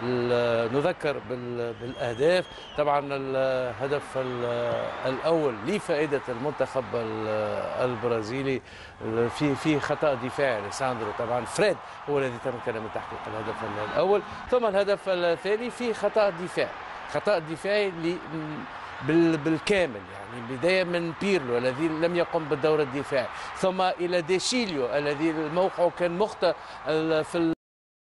نذكر بالاهداف. طبعا الهدف الاول لفائده المنتخب البرازيلي في خطا دفاعي لساندرو. طبعا فريد هو الذي تمكن من تحقيق الهدف الاول، ثم الهدف الثاني في خطا دفاعي بالكامل، يعني بدايه من بيرلو الذي لم يقم بالدور الدفاعي، ثم الى ديشيليو الذي موقعه كان مخطئ في